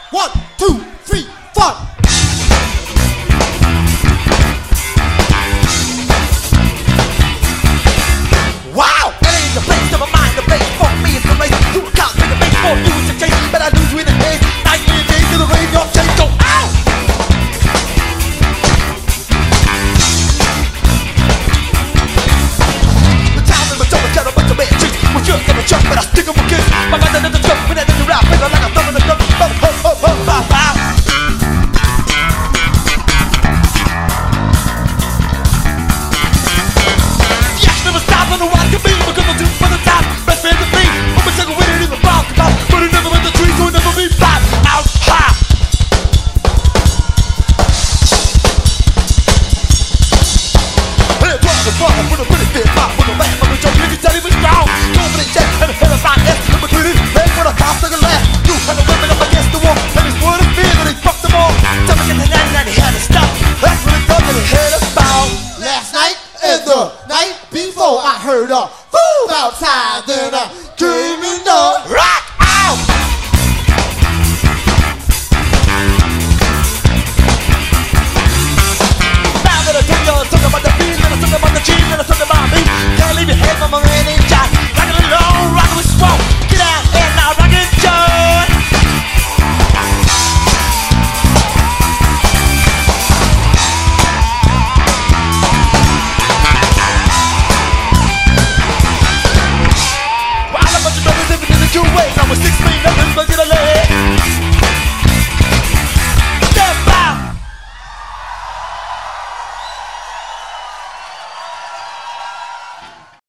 1, 2, 3, 4. Wow! That ain't the place of my mind. The place for me is the race. You can't make a place for you is a chase. But I lose you in the days. Night and day to the radio chase. Go out! The town in my tongue is got a bunch of bad tricks. We're just gonna jump, but I stick 'em with kids. My mind under the jump, when I did the rap, like a thumb in the drum. Ho, ho, ho, ho, ho, ho. On the rock and beat, because I'm too for the top. Best friend to me, I'm a second winner in the ball, but it never went the trees, so it never be pop. Out high. Hey, drop the ball, with a pretty fit pop, with a man from the jump, you can tell he was strong. Confident check, and a head of fine S, in between his legs, with a top second last. You had a women up against the wall, and he's one of fear that he fucked them all. Tell me in the 99, he had to stop. That's when he thought that he had a foul. Last night and the night before, I heard a fool outside, then I came in the rock out. Now that I told you, I'm talking about the beat, and I'm talking about the cheese, and I'm talking about me. Can't leave your head from my man ain't shot. Rockin' alone, rockin' with smoke. Get out and now rockin' joy. Two ways, I was 6 feet, nothing but get a leg.